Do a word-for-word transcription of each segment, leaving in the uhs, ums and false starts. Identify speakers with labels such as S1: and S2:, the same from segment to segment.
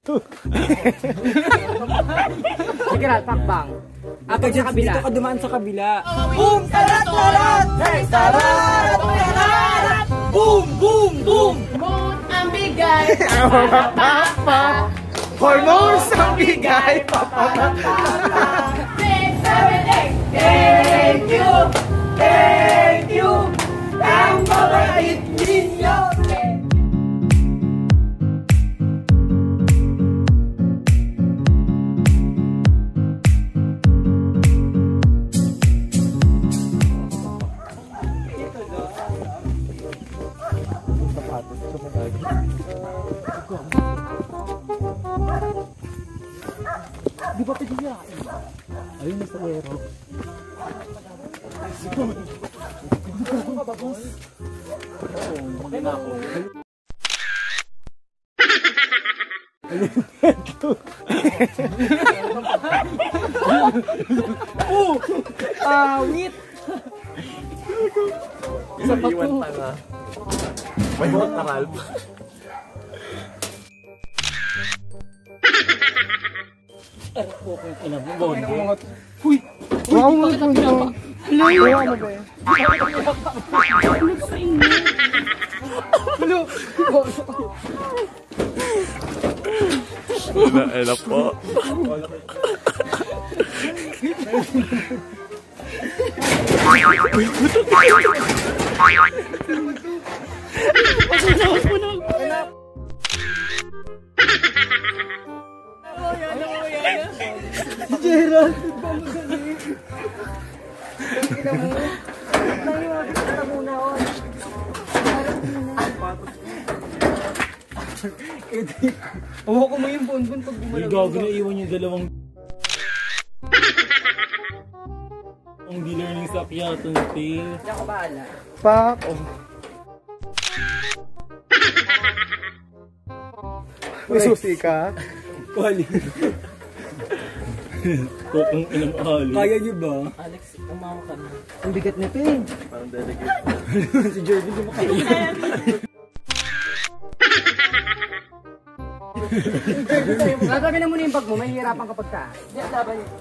S1: Sige na, pakbang. Apat sa kabila.
S2: Dito ka dumaan sa kabila.
S3: Boom! Tarat! Tarat! Hey! Tarat! Tarat! Boom! Boom! Boom!
S1: Moon ang bigay.
S2: Hormones ang bigay.
S1: Six, seven, eight.
S3: Thank you! Thank you! Ang mabait ninyo!
S2: Di ba pwede ayun na sa wero. Ano ka ba, boss? Oo, maganda ako.
S1: Oh! Awit!
S2: Sa iwan pa nga. May mga taral pa.
S1: Okay, ina mo. Bondo.
S2: Uy! Wow, mo ito. Hello! Ano ba yan? Hello!
S4: Naela po.
S2: Gerald! Hawa ko mo yung bonbon pag bumalaw.
S4: May gago na iwan yung dalawang ang dealer ng sakyatan, te.
S1: Hindi ako bahala.
S2: Pak! Oh. May susi ka?
S4: Kali. Kokong inang ahali.
S2: Kaya niyo ba?
S1: Alex, umawa ka na.
S2: Ang bigat nito eh.
S4: Parang delegate.
S2: Si Jervin yung makakaya.
S1: Latagin na muna yung bag mo, may hirapan kapag ka. Hindi, ang laban niya.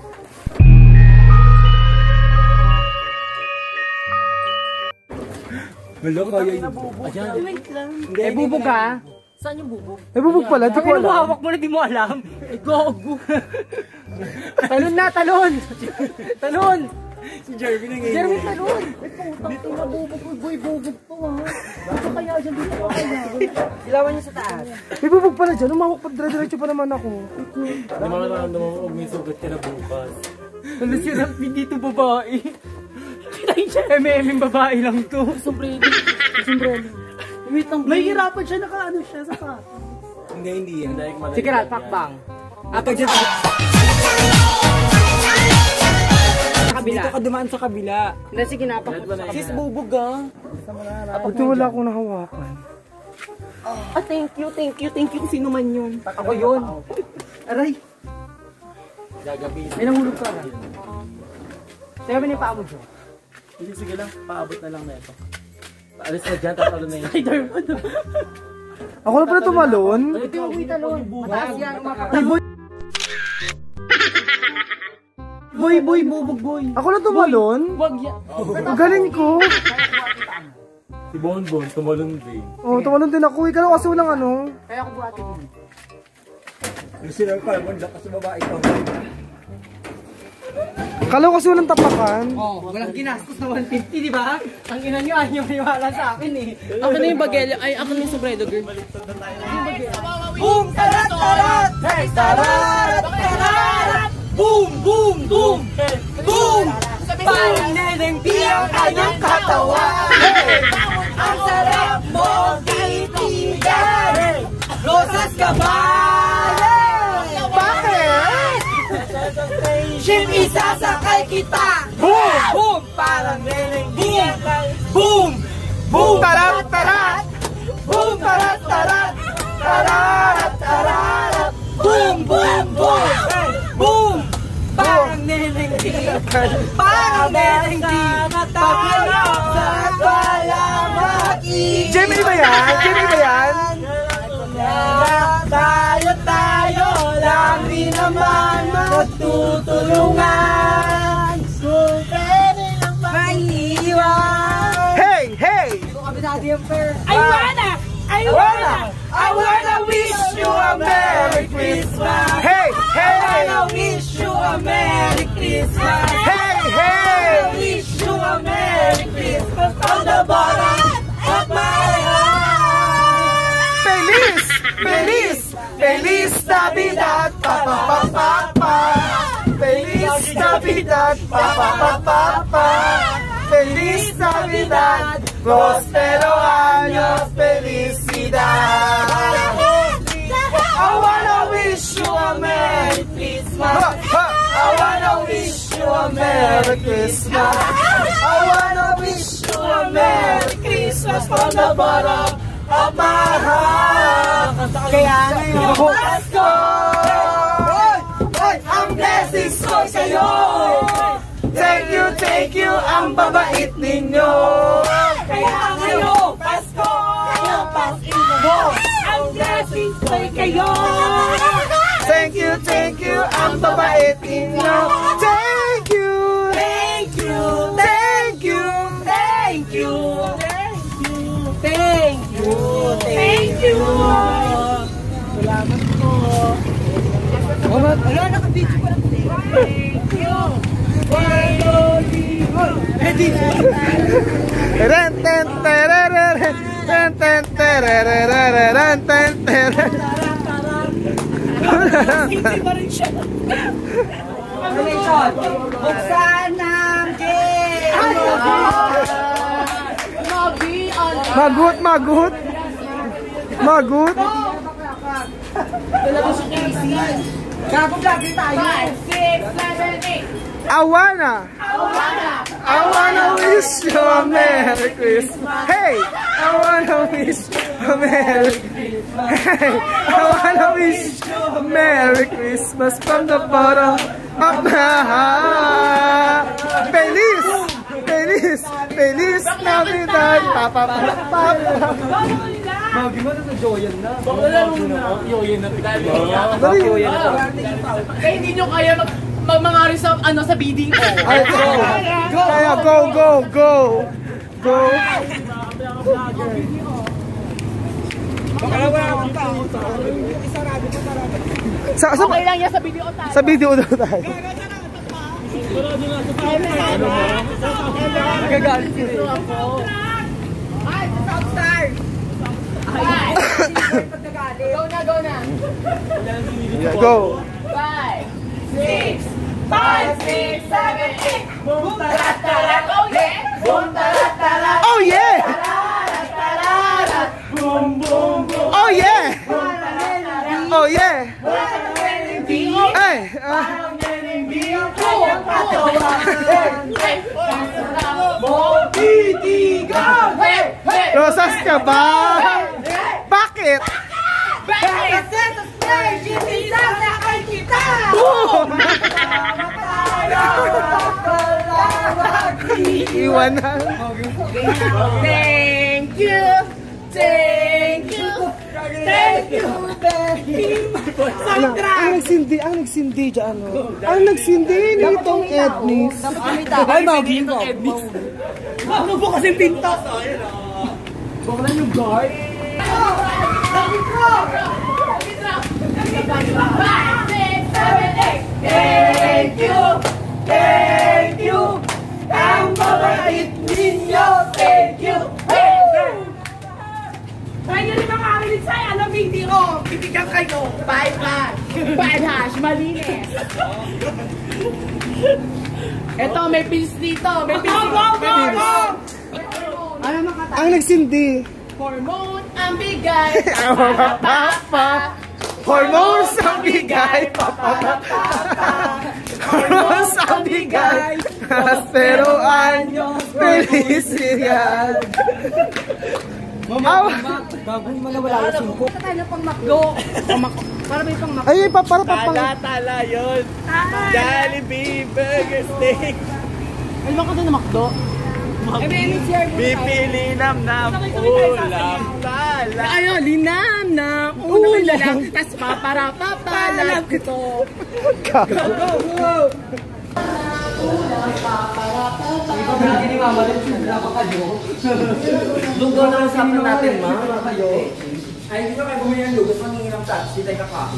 S2: Wala, kaya niyo.
S1: Ayan. Wait lang.
S2: Eh, bubog ka?
S1: Saan yung bubog?
S2: Eh, bubog pala, di ko
S1: Sabi
S2: alam.
S1: mo, hawak mo na, di mo alam. Eh, gogo. Talon na, talon! Talon!
S2: Si Jervin na ngayon.
S1: Jeremy, talon! Eh, putang ina, bubog ko. Boy, bubog to, ha? Baka kaya dyan, dito ka kaya. Ilawan niyo sa taas.
S2: May bubog pala dyan, umawak pa, dire-diretso pa naman ako.
S4: Hindi mo naman mo kung may sugat ka na bukas.
S1: Ano siya, dito babae. Kinain siya, M M yung babae lang to. Sombrero. Sombrero. Wait lang. May hirapan siya, naka-ano siya sa pato.
S2: Hindi, hindi yan.
S1: Sige na, pakbang. Apat dyan sa kabila.
S2: Dito ka dumaan sa kabila.
S1: Hindi, sige na, pakbang.
S2: Sis, bubog ah. Pag wala akong nahawakan.
S1: Ah, thank you, thank you, thank you. Sino man yun? Ako yun. Aray.
S4: Gagabi.
S1: May nangulog ka na. Sige ba niya paa mo dyan?
S4: Hindi, sige lang. Paabot na lang na ito. Paalis na dyan, tatalo na yun.
S2: Ako na pala tumalon.
S1: Ito yung buhay talon. Mataas yan, umapakal.
S2: Ay, boy.
S1: Boy, boy, bubog, boy.
S2: Ako na tumalon.
S1: Wag yan.
S2: Ang galing ko.
S4: Si Bonbon, tumalon din.
S2: Oh, tumalon din ako. Ikaw kasi walang ano.
S1: Kaya ako buhatin mo.
S2: Lucinal Carbon, lakas sa babae ko. Kala ko kasi walang tapakan.
S1: Oh, walang ginastos na one fifty, di ba? Ang ina nyo, ayaw nyo maniwala sa akin eh. Ako na yung bagel, ay ako na yung sombrero, girl.
S3: Boom! Tarat! Tarat! Hey! Tarat! Tarat! Boom! Boom! Boom! Boom! Panenengdi ang kanyang katawan! Hey! Ang sarap mo titigan! Rosas Caballe! Bakit? Ship, isasakay kita! Boom! Boom! Parang nenengdi ang kanyang... Boom! Boom! Tarat! Tarat! Boom! Tarat! Tarat! Tarat! Tarat! Boom! Boom! Boom! Boom! Parang nenengdi! Parang nenengdi! Paglalap sa palamak!
S2: Gemini ba yan? Gemini ba yan?
S3: Tayo tayo! I wanna, I wanna wish you a Merry Christmas.
S2: Hey, hey,
S3: I wanna wish you a Merry Christmas.
S2: hey,
S3: I
S2: hey.
S3: wish you a Merry Christmas from the bottom of my heart.
S2: Feliz, feliz, feliz Navidad, pa pa pa pa pa. Feliz Navidad, pa pa pa pa pa. Feliz Navidad, prospero años, felicidad.
S3: I wanna wish you a Merry Christmas. I wanna wish you a Merry Christmas. I wanna wish you a Merry Christmas from the bottom of my heart.
S1: Kaya ngayon,
S3: Pasko! Ang blessings ko sa'yo. Thank you, thank you, ang babait ninyo. Kaya ngayon, Pasko! Ang blessings ko kayo.
S2: Thank you, thank you, ang babait ninyo. Thank you,
S3: Thank you, thank you, thank you, thank you, thank you. Salamat po. Wala, naka-video pa lang. Thank you.
S2: Ren, ten, tererere, ten, ten, tererere, ren, ten, tererere.
S3: Hindi ba rin siya? Combination. Buksan ng gate.
S2: Magut, magut. Magut.
S3: Wala ko si Casey. Gago lagi tayo. five, six, seven, eight.
S2: I wanna, I wanna wish you a Merry Christmas. Hey, I wanna wish you a Merry Christmas. Hey, I wanna wish you a Merry Christmas from the bottom of my heart. Feliz, feliz, feliz Navidad. Pa pa pa pa.
S1: Magi mo na sa Joyan na.
S4: Wala muna. Yoyin na.
S2: Dali.
S3: Eh, hindi nyo kaya mag magmangari sa ano sa bidding ko.
S2: Ay, go. Kaya go, go, go. Go. Sa, sa,
S3: Okay lang yan sa video tayo.
S2: sa video daw tayo.
S1: Nagagalit sila.
S3: Ay, Southstar! Ay, go na, go na.
S2: Yeah, go.
S3: Five, six, five, six, seven, eight. Boom, tarat, tarat, oh yeah! Boom, tarat, tarat,
S2: Oh yeah!
S3: tarat, tarat. Boom, boom, boom.
S2: Oh yeah! Oh yeah! Ay! ah. Rosas ka ba? Bakit? Iwan na.
S3: Thank you, thank you, thank you, thank you.
S2: Ang, ang nagsindi, ang nagsindi dyan, ano? Ang nagsindi nitong Ednis.
S1: Ay, Magi mo.
S3: Ano po kasi pinto?
S1: Bakla yung guard.
S3: Thank you, thank you, ang babait ninyo, thank you. Tayo rin mga kamilit sa'yo, alam hindi ko, bibigyan kayo, bye bye, bye hash, malinis. Eto, may pins dito, may pins dito. Ano makata?
S2: Ang nagsindi.
S3: Hormone ang bigay.
S2: Papa. Hormones ang bigay. Papa. Hormones ang bigay. Pero anyos felicidad.
S1: Mama, bago mo na wala yung singko.
S3: Ito tayo pang makdo. Para may pang makdo.
S2: Ay, pa, para pa pang...
S4: Tala yun. Jollibee Burger Steak.
S3: Ay, baka doon na makdo. Ay, may any share mo tayo.
S4: Bibili nam nam ulam. Tala.
S3: Ayun, linam na. Una may lalak. Tapos papara papalag ito.
S2: Go, go, go.
S4: Lugaw na usapan natin, ma.
S1: Ay, hindi ba kayo bumili ng lugas, mangingin ng taxi, tayo kakako.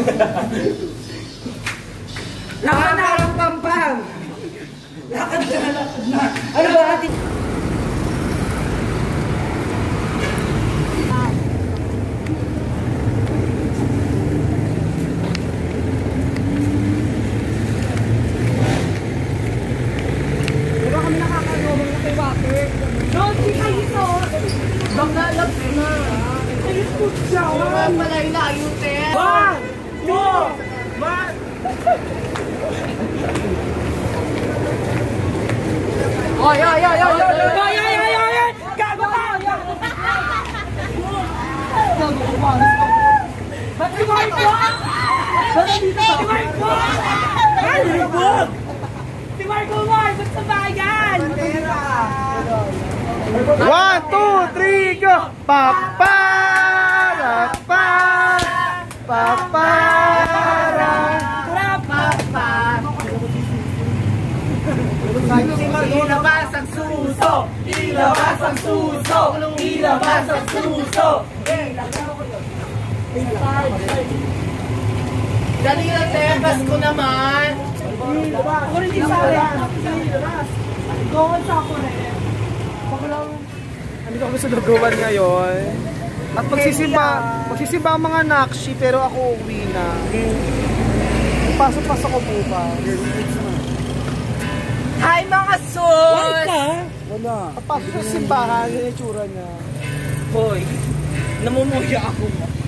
S3: Lakad na ang pampang! Lakad na, lakad na! Ano ba ating... Diba kami nakakagawang na kay water? Don't see kayo ito! Bang nalap na! Ayun po siya! Wala pala yung layo, te! One! Two! One! Oy, oy, oy, oy, oy, oy, oy, oy, oy, gago ka! Ba't si Marco? Ba't si Marco? Ay, libog! Si Marco Mar, ba't sa bayan?
S2: One, two, three, go! Papa! Papa! Papa!
S3: Ilabas ang suso! Ilabas ang suso! Ilabas ang suso! Dali na, tebas ko naman! Ako rin di sa akin! Gawin sa ako na eh!
S2: Andito kami sa Duguan ngayon. At magsisimba, magsisimba ang mga nakshi pero ako uwi na. Pasok-pasok ko po pa.
S3: Hi mga sus!
S2: Papasok sa simbahan, yung itsura niya.
S3: Hoy, namumuya ako.